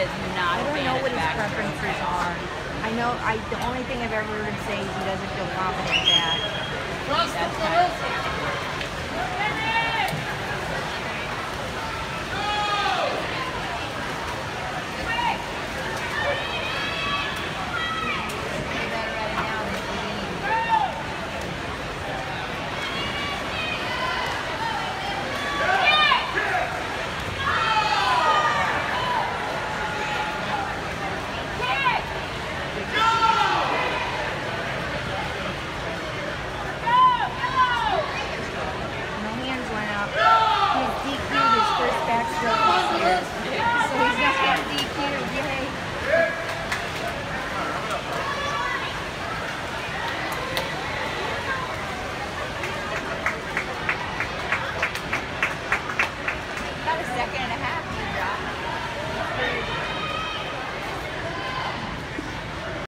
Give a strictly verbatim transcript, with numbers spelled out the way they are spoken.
is not I a don't fan know of what the his back preferences are. I know, I the only thing I've ever heard him say is he doesn't feel confident that That's fine.